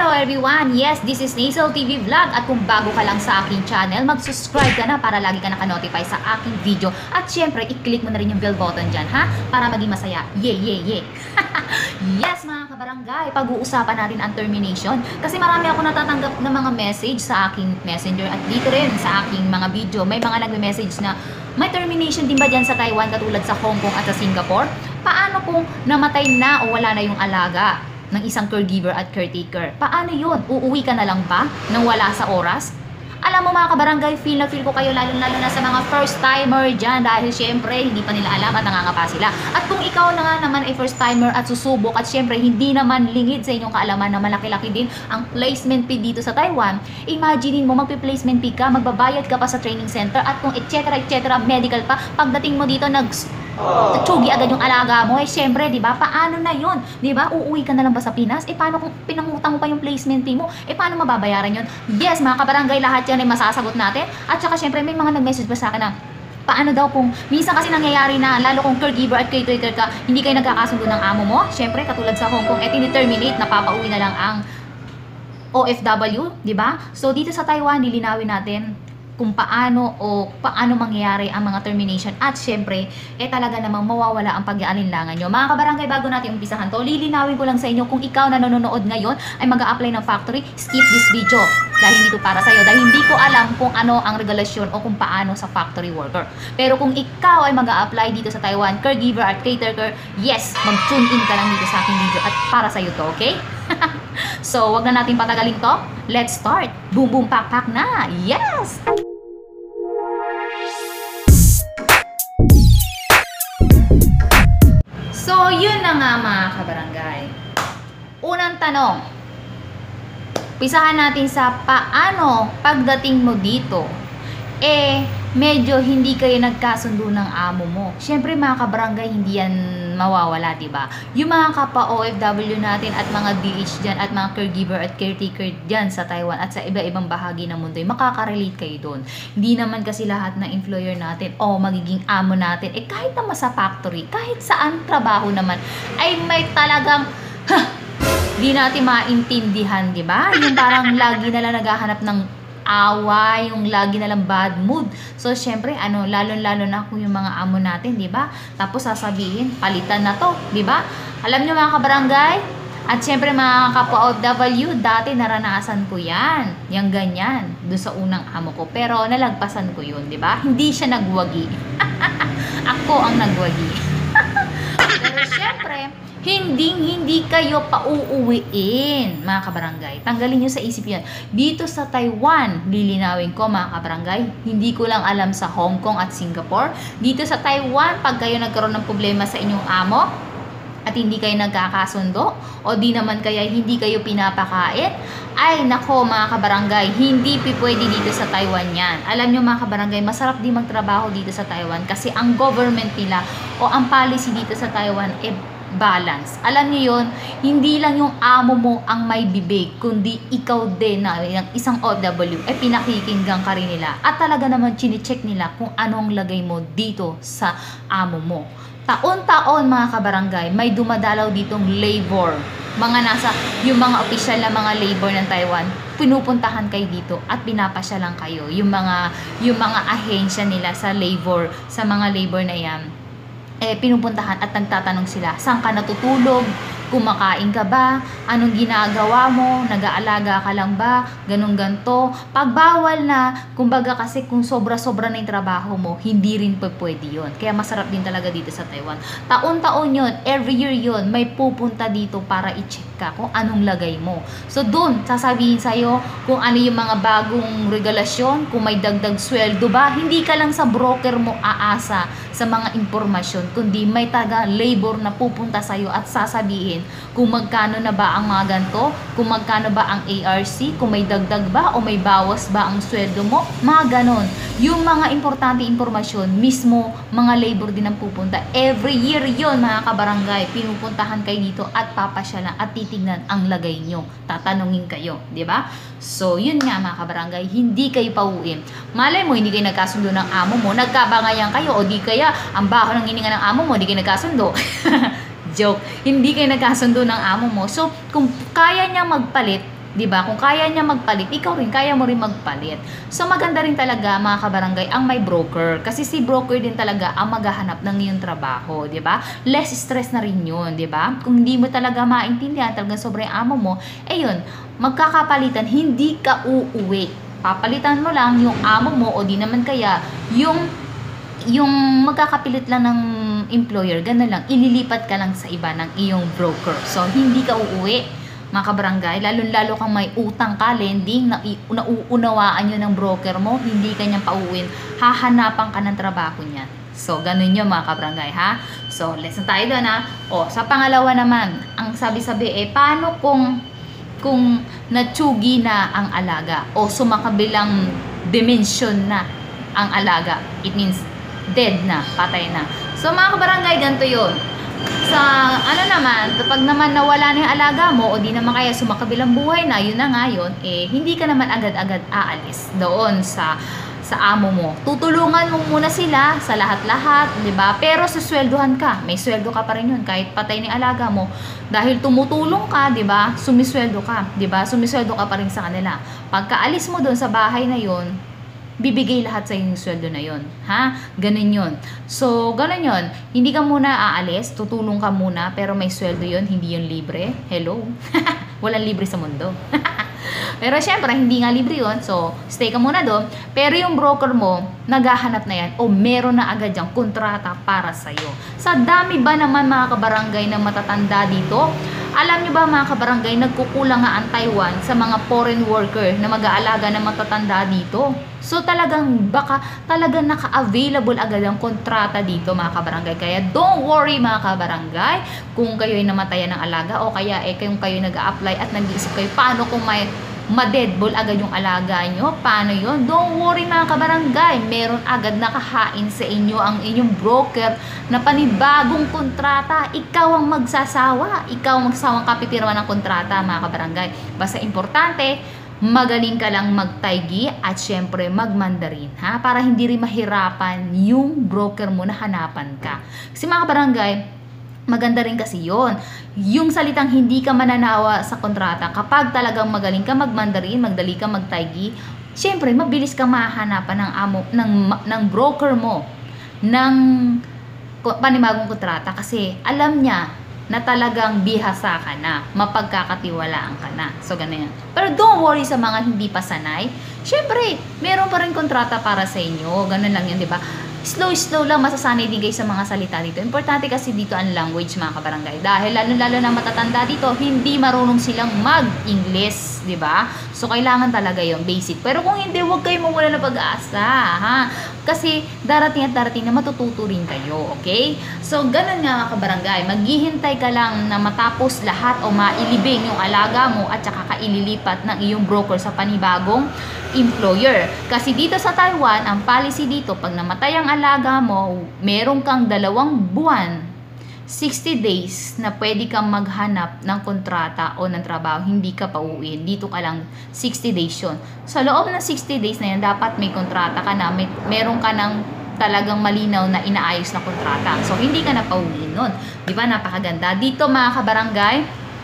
Hello everyone! Yes, this is Nazel TV Vlog at kung bago ka lang sa aking channel, mag-subscribe ka na para lagi ka naka-notify sa aking video at syempre, i-click mo na rin yung bell button dyan ha, para maging masaya. Yay! Yes mga kabarangay, pag-uusapan natin ang termination kasi marami ako natatanggap ng mga message sa aking messenger at dito rin sa aking mga video, may mga nagme-message na may termination din ba dyan sa Taiwan katulad sa Hong Kong at sa Singapore? Paano kung namatay na o wala na yung alaga ng isang caregiver at caretaker? Paano yun? Uuwi ka na lang ba nang wala sa oras? Alam mo mga kabarangay, feel na feel ko kayo lalo na sa mga first timer dyan dahil syempre hindi pa nila alam at nangangapa sila. At kung ikaw na nga naman ay first timer at susubok at syempre hindi naman lingid sa inyong kaalaman na malaki-laki din ang placement fee dito sa Taiwan, imaginein mo magpi-placement fee ka, magbabayad ka pa sa training center at kung etc. medical pa, pagdating mo dito tsugi agad yung alaga mo, syempre, di ba? Paano na yun? Di ba? Uuwi ka na lang ba sa Pinas? Paano kung pinangutang mo pa yung placement fee mo? Paano mababayaran yun? Yes, mga kabarangay, lahat yan ay masasagot natin. At saka, syempre, may mga nag-message pa sa akin na, paano daw kung, minsan kasi nangyayari na, lalo kung caregiver at caretaker ka, hindi kayo nagkakasundo ng amo mo? Syempre, katulad sa Hong Kong, terminate, napapauwi na lang ang OFW, di ba? So, dito sa Taiwan, lilinawin natin kung paano mangyayari ang mga termination at syempre, talaga namang mawawala ang pag-aalinlangan nyo. Mga kabarangay, bago natin umpisahan to, lilinawin ko lang sa inyo kung ikaw na nanonood ngayon ay mag-a-apply ng factory, skip this video dahil hindi ito para sa'yo, dahil hindi ko alam kung ano ang regulasyon o kung paano sa factory worker. Pero kung ikaw ay mag-a-apply dito sa Taiwan, caregiver at caretaker, yes, mag-tune in ka lang dito sa aking video at para sa'yo to, okay? So, wag na natin patagalin to. Let's start! Boom boom pak pak na! Yes! So, yun na nga mga kabarangay. Unang tanong, pisahan natin sa paano pagdating mo dito, medyo hindi kayo nagkasundo ng amo mo. Syempre mga kabarangay, hindi yan mawawala, diba? Yung mga kapwa OFW natin at mga DH dyan at mga caregiver at caretaker dyan sa Taiwan at sa iba-ibang bahagi ng mundo, makaka-relate kayo doon. Hindi naman kasi lahat ng employer natin o magiging amo natin, kahit naman sa factory, kahit saan trabaho naman, ay may talagang, di natin maintindihan, diba? Yung parang lagi na lang naghahanap ng away, yung lagi na lang bad mood. So, syempre, lalo-lalo na kung yung mga amo natin, di ba? Tapos sasabihin, palitan na to, di ba? Alam nyo mga kabarangay, at syempre mga kapwa OFW, dati naranasan ko yan. Yung ganyan, doon sa unang amo ko. Pero nalagpasan ko yun, di ba? Hindi siya nagwagi. Ako ang nagwagi. Pero syempre, hindi kayo pauuwiin, mga kabarangay. Tanggalin nyo sa isip yan. Dito sa Taiwan, lilinawin ko mga kabarangay, hindi ko lang alam sa Hong Kong at Singapore. Dito sa Taiwan, pag kayo nagkaroon ng problema sa inyong amo, at hindi kayo nagkakasundo, o di naman kaya hindi kayo pinapakain, ay nako mga kabarangay, hindi pwede dito sa Taiwan yan. Alam nyo mga kabarangay, masarap di magtrabaho dito sa Taiwan kasi ang government nila o ang policy dito sa Taiwan balance. Alam niyo yon, hindi lang yung amo mo ang may bibig, kundi ikaw din na yung isang OFW, pinakikinggan ka rin nila. At talaga naman chine-check nila kung anong lagay mo dito sa amo mo. Taon-taon mga kabarangay, may dumadalaw ditong labor. Yung mga opisyal na mga labor ng Taiwan, pinupuntahan kayo dito at pinapasyalan kayo. Yung mga ahensya nila sa labor, sa mga labor na yan, pinupuntahan at nagtatanong sila, saan ka natutulog? Kumakain ka ba? Anong ginagawa mo? Nag-aalaga ka lang ba? Ganun ganto. Pag bawal na, kumbaga kasi kung sobra-sobra na yung trabaho mo, hindi rin pwede yun. Kaya masarap din talaga dito sa Taiwan. Taon-taon yun, every year yun, may pupunta dito para i-check ka kung anong lagay mo. So dun, sasabihin sa'yo kung ano yung mga bagong regulasyon, kung may dagdag sweldo ba. Hindi ka lang sa broker mo aasa sa mga impormasyon, kundi may taga-labor na pupunta sa'yo at sasabihin kung magkano na ba ang mga ganito, kung magkano ba ang ARC, kung may dagdag ba o may bawas ba ang sweldo mo, mga ganon. Yung mga importante impormasyon, mismo mga labor din ang pupunta. Every year yon mga kabarangay, pinupuntahan kayo dito at papasyalan at titignan ang lagay nyo. Tatanungin kayo, di ba? So, yun nga mga kabarangay, hindi kayo pauwiin. Malay mo, hindi kayo nagkasundo ng amo mo, nagkabangayan kayo, o di kaya ang baho ng hininga ng amo mo, di kayo nagkasundo. Joke. Hindi kayo nagkasundo ng amo mo. So, kung kaya niya magpalit, 'Di ba? Kung kaya niya magpalit, ikaw rin kaya mo rin magpalit. So maganda rin talaga mga kabarangay ang may broker kasi si broker din talaga ang maghahanap ng iyong trabaho, 'di ba? Less stress na rin 'yun, 'di ba? Kung hindi mo talaga maintindihan, talagang sobrang amo mo, yun, magkakapalitan, hindi ka uuwi. Papalitan mo lang yung amo mo o di naman kaya yung magkakapilit lang ng employer, ganun lang, ililipat ka lang sa iba ng iyong broker. So, hindi ka uuwi, mga kabarangay, lalo kang may utang ka, lending, na nauunawaan nyo ng broker mo, hindi ka niyang pauuwin, hahanapan ka ng trabaho niya. So, ganun yun mga kabarangay, ha? So, lesson tayo doon, ha? O, sa pangalawa naman, ang sabi-sabi, paano kung natsugi na ang alaga o sumakabilang dimension na ang alaga? It means dead na, patay na. So mga kabarangay, ganito yun. Sa ano naman, kapag naman nawala na yung alaga mo o di naman kaya sumakabilang buhay na, yun na nga yun, hindi ka naman agad-agad aalis doon sa amo mo. Tutulungan mo muna sila sa lahat-lahat, 'di ba? Pero susweldohan ka. May sweldo ka pa rin yun kahit patay ni alaga mo. Dahil tumutulong ka, 'di ba? Sumisweldo ka, 'di ba? Sumisweldo ka pa rin sa kanila. Pagkaalis mo doon sa bahay na yun, bibigay lahat sa yung sweldo na yon, ha? Ganun yun. So, ganun yun. Hindi ka muna aalis, tutulong ka muna, pero may sweldo yon, hindi yun libre. Hello? Walang libre sa mundo. Pero syempre, hindi nga libre yun. So, stay ka muna doon. Pero yung broker mo, naghahanap na yan o meron na agad yung kontrata para sa'yo. Sa dami ba naman mga kabarangay na matatanda dito? Alam nyo ba mga kabarangay, nagkukulang nga ang Taiwan sa mga foreign worker na mag-aalaga ng matatanda dito. So talagang talagang naka-available agad ang kontrata dito mga kabarangay. Kaya don't worry mga kabarangay kung kayo'y namatayan ng alaga o kaya kung kayo'y nag-a-apply at nag-iisip kayo paano kung may ma-deadball agad yung alaga nyo. Paano yun? Don't worry mga kabarangay. Meron agad nakahain sa inyo ang inyong broker na panibagong kontrata. Ikaw ang magsasawa. Ikaw ang magsasawang kapipirma ng kontrata mga kabarangay. Basta importante, magaling ka lang magtaigi at syempre magmandarin, ha? Para hindi rin mahirapan yung broker mo na hanapan ka. Kasi mga kabarangay, maganda rin kasi yon. Yung salitang hindi ka mananawa sa kontrata, kapag talagang magaling ka magmandarin, magdali ka magtaigi, syempre mabilis ka mahahanapan ng broker mo ng panibagong kontrata kasi alam niya na talagang bihasa ka na, mapagkakatiwalaan ka na. So, ganyan. Pero don't worry sa mga hindi pa sanay. Syempre, meron pa rin kontrata para sa inyo. Ganun lang yun, di ba? Slow lang masasanay din guys sa mga salita dito. Importante kasi dito ang language mga kabarangay. Dahil lalo na matatanda dito, hindi marunong silang mag-English, di ba? So, kailangan talaga yung basic. Pero kung hindi, huwag kayo mawala ng pag-asa, ha? Kasi darating at darating na matututo rin kayo, okay? So, ganun nga mga kabarangay. Maghihintay ka lang na matapos lahat o mailibing yung alaga mo at saka kaililipat ng iyong broker sa panibagong employer. Kasi dito sa Taiwan, ang policy dito, pag namatay ang alaga mo, meron kang 2 buwan, 60 days na pwede kang maghanap ng kontrata o ng trabaho, hindi ka pauwiin. Dito ka lang 60 days yun. Sa loob ng 60 days na yan, dapat may kontrata ka na, meron ka ng talagang malinaw na inaayos na kontrata. So, hindi ka na pauwiin nun. Di ba? Napakaganda. Dito mga kabarangay,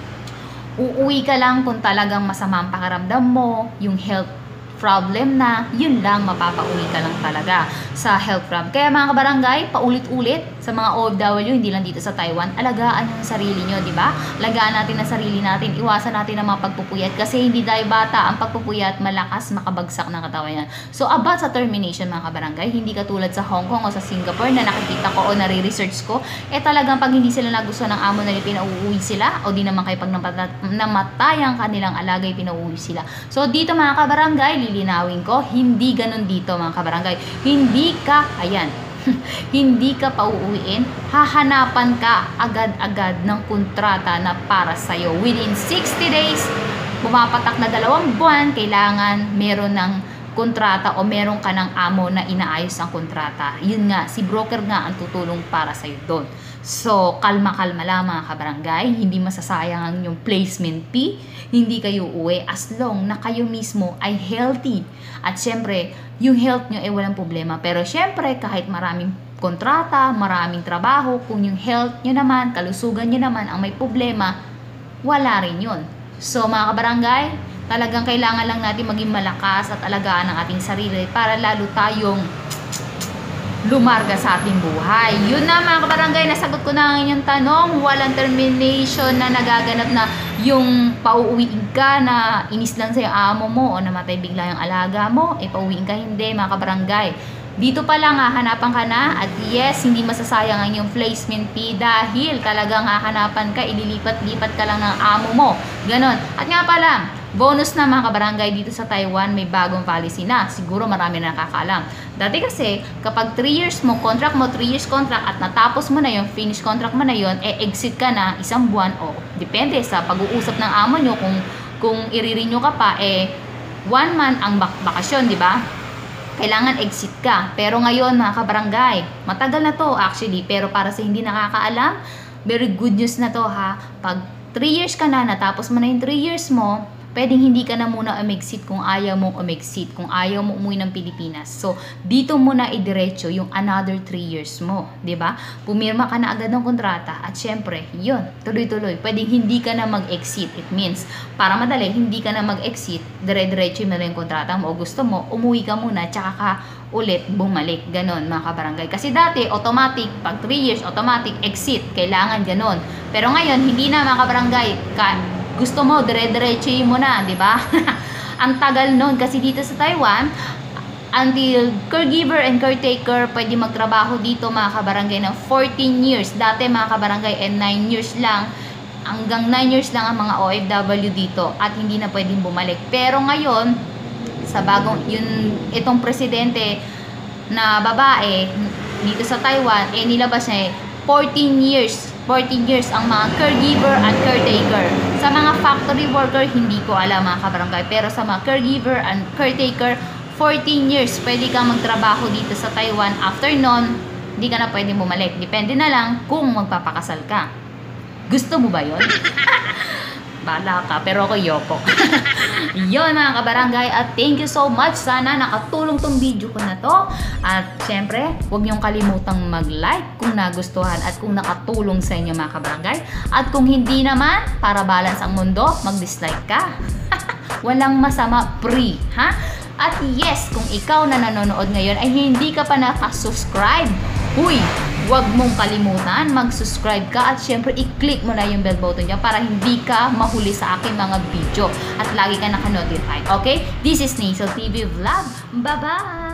uuwi ka lang kung talagang masama ang pakiramdam mo, yung health problem na, yun lang, mapapauwi ka lang talaga sa health problem. Kaya mga kabarangay, paulit-ulit sa mga OFW, hindi lang dito sa Taiwan, alagaan yung sarili nyo, di ba? Alagaan natin ang sarili natin, iwasan natin ang mga pagpupuyat kasi hindi dahil bata ang pagpupuyat, malakas makabagsak ng katawan yan. So, about sa termination mga kabarangay, hindi katulad sa Hong Kong o sa Singapore na nakikita ko o nare-research ko, talagang pag hindi sila nagustuhan ng amo na pinauuwi sila o di naman kayo pag namatay ang kanilang alagay, pinauuwi sila. So, dito mga kabarangay, lilinawin ko, hindi ganun dito mga kabarangay. Hindi ka, ayan, hindi ka pauuwiin, hahanapan ka agad-agad ng kontrata na para sa'yo. Within 60 days, pumapatak na 2 buwan, kailangan meron ng kontrata o meron ka ng amo na inaayos ang kontrata. Yun nga, si broker nga ang tutulong para sa'yo doon. So, kalma-kalma lang mga kabarangay, hindi masasayang ang yung placement fee, hindi kayo uwi as long na kayo mismo ay healthy. At syempre, yung health nyo ay walang problema. Pero syempre, kahit maraming kontrata, maraming trabaho, kung yung health nyo naman, kalusugan nyo naman ang may problema, wala rin yun. So mga kabarangay, Talagang kailangan lang natin maging malakas at alagaan ang ating sarili para lalo tayong lumarga sa ating buhay. Yun na mga kabarangay, nasagot ko na ang inyong tanong. Walang termination na nagaganap na yung pauuwiin ka na inis lang sa yung amo mo o namatay bigla yung alaga mo, pauuwiin ka. Hindi mga kabarangay. Dito pa lang hahanapan ka na at yes, hindi masasayang ang yung placement fee dahil talagang hahanapan ka, ililipat-lipat ka lang ng amo mo. Ganon. At nga pala, bonus na mga kabarangay, dito sa Taiwan may bagong policy na. Siguro marami na nakakaalam. Dati kasi, kapag 3 years mo, contract mo, 3 years contract at natapos mo na yung finish contract mo na yun, exit ka na 1 buwan o depende sa pag-uusap ng amo nyo kung i-renew ka pa, 1 month ang bakasyon, di ba? Kailangan exit ka. Pero ngayon mga kabarangay, matagal na to actually, pero para sa hindi nakakaalam, very good news na to ha. Pag 3 years ka na, natapos mo na yung 3 years mo, pwedeng hindi ka na muna umexit kung ayaw mong umexit, kung ayaw mo umuwi ng Pilipinas. So, dito mo na idiretso yung another 3 years mo, di ba? Pumirma ka na agad ng kontrata at syempre, yun, tuloy-tuloy. Pwedeng hindi ka na mag-exit. It means, para madali, hindi ka na mag-exit, dire-diretso mo na yung kontrata mo o gusto mo, umuwi ka muna, tsaka ka ulit bumalik. Ganon, mga kabarangay. Kasi dati, automatic, pag 3 years, automatic exit. Kailangan ganon. Pero ngayon, hindi na mga kabarangay, gusto mo, dire-diretso mo na, di ba? Ang tagal nun kasi dito sa Taiwan, until caregiver and caretaker pwede magtrabaho dito mga kabarangay ng 14 years. Dati mga kabarangay 9 years lang, hanggang 9 years lang ang mga OFW dito at hindi na pwedeng bumalik. Pero ngayon, sa bagong, itong presidente na babae dito sa Taiwan, nilabas niya 14 years ang mga caregiver at caretaker. Sa mga factory worker, hindi ko alam mga kabarangay. Pero sa mga caregiver and caretaker, 14 years pwede kang magtrabaho dito sa Taiwan. After nun, hindi ka na pwede bumalik. Depende na lang kung magpapakasal ka. Gusto mo ba yun? Bala ka, pero ako yoko. Yun mga kabarangay, at thank you so much. Sana nakatulong tong video ko na to. At syempre, huwag niyong kalimutang mag-like kung nagustuhan at kung nakatulong sa inyo mga kabarangay. At kung hindi naman, para balance ang mundo, mag-dislike ka. Walang masama, free, ha? At yes, kung ikaw na nanonood ngayon ay hindi ka pa nakasubscribe, huy, huwag mong kalimutan, mag-subscribe ka at syempre i-click mo na yung bell button niya para hindi ka mahuli sa aking mga video at lagi ka naka-notify. Okay? This is Naisel TV Vlog. Bye-bye!